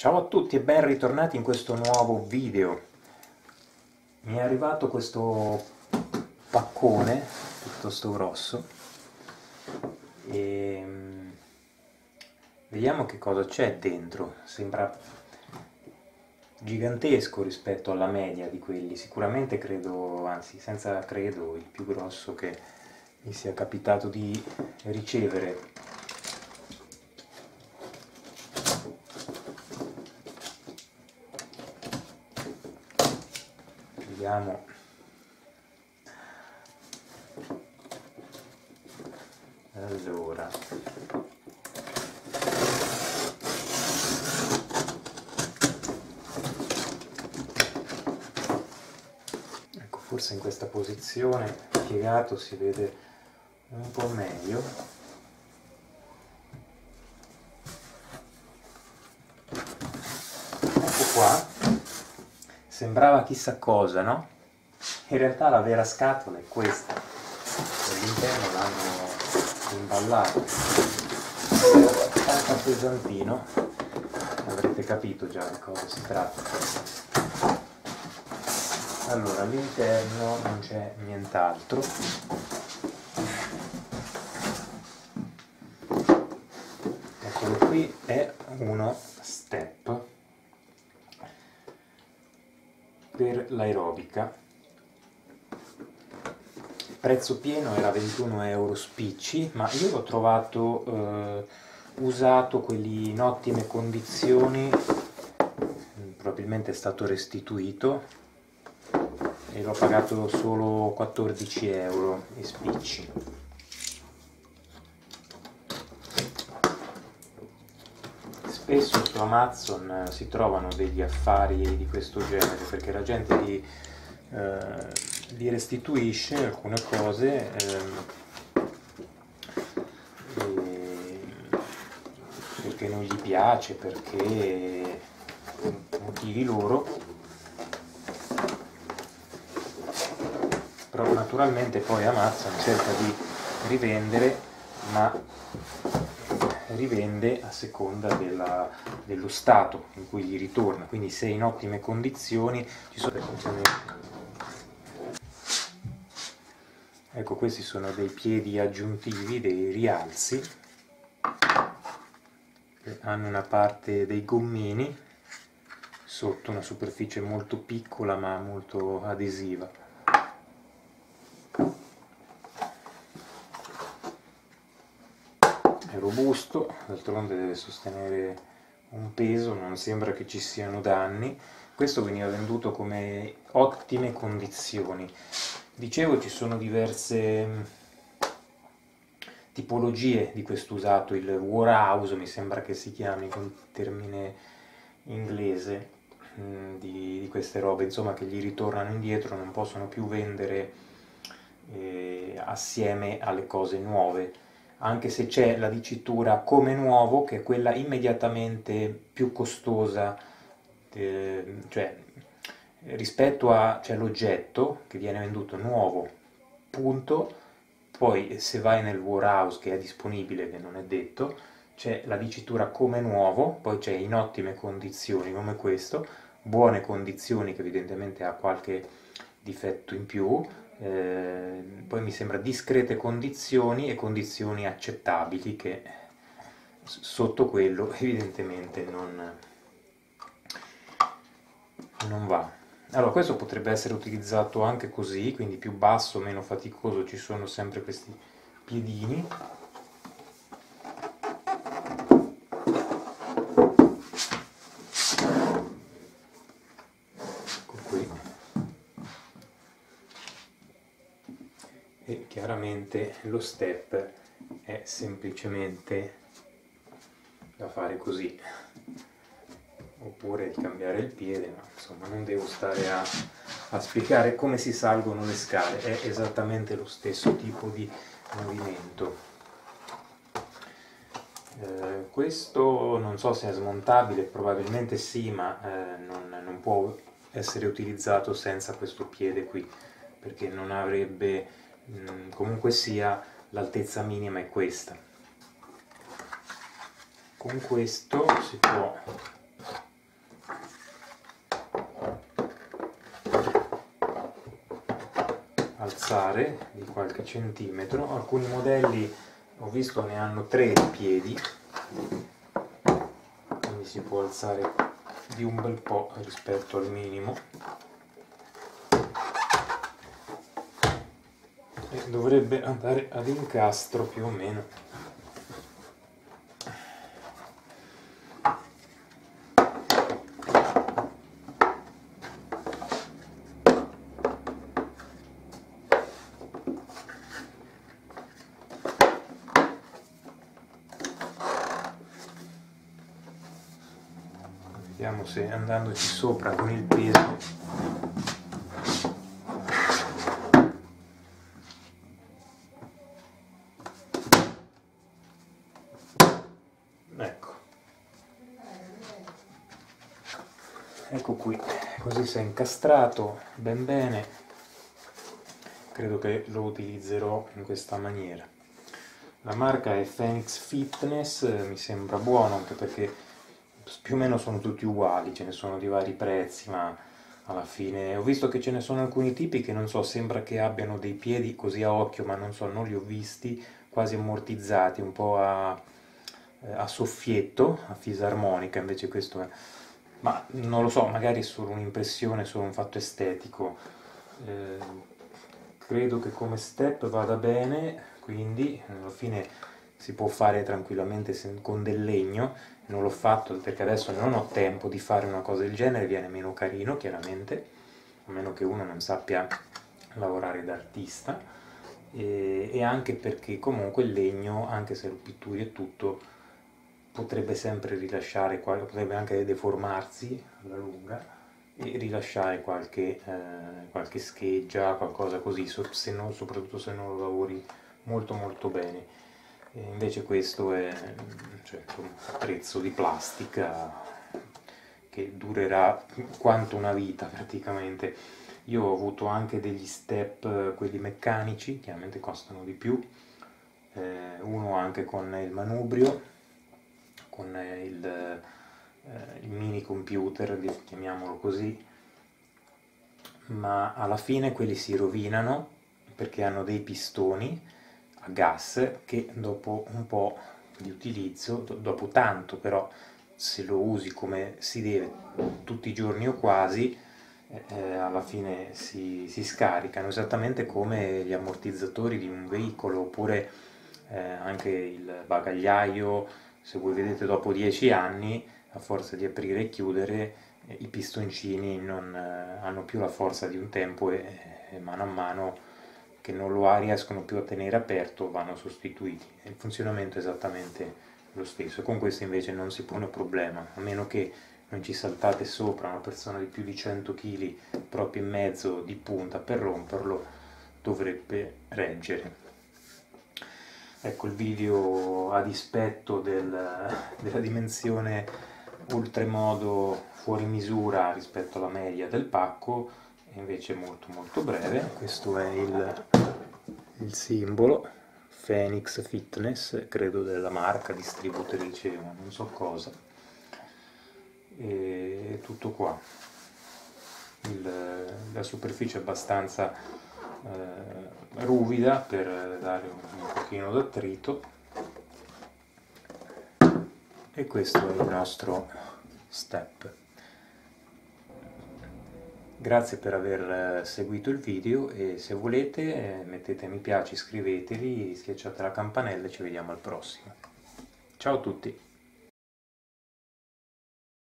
Ciao a tutti e ben ritornati in questo nuovo video. Mi è arrivato questo paccone piuttosto grosso e vediamo che cosa c'è dentro. Sembra gigantesco rispetto alla media di quelli, sicuramente credo, anzi senza credo, il più grosso che mi sia capitato di ricevere. Vediamo. Allora, ecco, forse in questa posizione piegato si vede un po' meglio. Ecco qua, sembrava chissà cosa, no? In realtà la vera scatola è questa, all'interno l'hanno imballato, è abbastanza pesantino, avrete capito già di cosa si tratta. Allora, all'interno non c'è nient'altro, eccolo qui, è uno step per l'aerobica. Il prezzo pieno era 21 euro spicci, ma io l'ho trovato usato, quelli in ottime condizioni, probabilmente è stato restituito, e l'ho pagato solo 14 euro e spicci. Spesso su Amazon si trovano degli affari di questo genere, perché la gente li restituisce alcune cose perché non gli piace, perché motivi loro. Però naturalmente poi Amazon cerca di rivendere, ma rivende a seconda dello stato in cui gli ritorna, quindi se in ottime condizioni ci sono le funzioni. Ecco, questi sono dei piedi aggiuntivi, dei rialzi, che hanno una parte dei gommini, sotto una superficie molto piccola ma molto adesiva. È robusto, d'altronde deve sostenere un peso, non sembra che ci siano danni. Questo veniva venduto come ottime condizioni. Dicevo, ci sono diverse tipologie di questo usato, il warehouse mi sembra che si chiami col termine inglese, di queste robe, insomma, che gli ritornano indietro, non possono più vendere assieme alle cose nuove, anche se c'è la dicitura come nuovo, che è quella immediatamente più costosa, cioè rispetto a, c'è l'oggetto che viene venduto nuovo, punto, poi se vai nel warehouse che è disponibile, che non è detto, c'è la dicitura come nuovo, poi c'è in ottime condizioni come questo, buone condizioni che evidentemente ha qualche difetto in più, poi mi sembra discrete condizioni e condizioni accettabili, che sotto quello evidentemente non va. Allora, questo potrebbe essere utilizzato anche così, quindi più basso, meno faticoso, ci sono sempre questi piedini. Ecco qui. E chiaramente lo step è semplicemente da fare così, oppure cambiare il piede, ma insomma non devo stare a spiegare come si salgono le scale, è esattamente lo stesso tipo di movimento. Questo non so se è smontabile, probabilmente sì, ma non può essere utilizzato senza questo piede qui, perché non avrebbe, comunque sia, l'altezza minima è questa. Con questo si può alzare di qualche centimetro. Alcuni modelli ho visto ne hanno 3 di piedi, quindi si può alzare di un bel po' rispetto al minimo, e dovrebbe andare ad incastro più o meno. Vediamo se andandoci sopra con il peso ecco qui, così si è incastrato ben bene. Credo che lo utilizzerò in questa maniera. La marca è Phoenix Fitness, mi sembra buono anche perché più o meno sono tutti uguali, ce ne sono di vari prezzi, ma alla fine ho visto che ce ne sono alcuni tipi che non so, sembra che abbiano dei piedi così a occhio, ma non so, non li ho visti, quasi ammortizzati, un po' a soffietto, a fisarmonica, invece questo è... ma non lo so, magari è solo un'impressione, solo un fatto estetico. Credo che come step vada bene, quindi alla fine si può fare tranquillamente con del legno. Non l'ho fatto perché adesso non ho tempo di fare una cosa del genere, viene meno carino chiaramente, a meno che uno non sappia lavorare da artista, e anche perché comunque il legno, anche se lo pitturi e tutto, potrebbe sempre rilasciare, potrebbe anche deformarsi alla lunga e rilasciare qualche scheggia, qualcosa così, soprattutto se non lo lavori molto molto bene. E invece questo è, cioè, un attrezzo di plastica che durerà quanto una vita praticamente. Io ho avuto anche degli step, quelli meccanici, chiaramente costano di più, uno anche con il manubrio, con il mini computer, chiamiamolo così, ma alla fine quelli si rovinano perché hanno dei pistoni a gas che dopo un po' di utilizzo, dopo tanto però, se lo usi come si deve tutti i giorni o quasi, alla fine si scaricano, esattamente come gli ammortizzatori di un veicolo, oppure anche il bagagliaio. Se voi vedete dopo 10 anni, a forza di aprire e chiudere, i pistoncini non hanno più la forza di un tempo e mano a mano che non lo riescono più a tenere aperto vanno sostituiti. Il funzionamento è esattamente lo stesso. Con questo invece non si pone problema, a meno che non ci saltate sopra una persona di più di 100 kg proprio in mezzo di punta per romperlo, dovrebbe reggere. Ecco, il video, a dispetto della dimensione oltremodo fuori misura rispetto alla media del pacco, è invece molto molto breve. Questo è il simbolo Phoenix Fitness, credo della marca distributrice, non so cosa, e tutto qua. La superficie è abbastanza ruvida per dare un pochino d'attrito, e questo è il nostro step. Grazie per aver seguito il video, e se volete mettete mi piace, iscrivetevi, schiacciate la campanella e ci vediamo al prossimo. Ciao a tutti!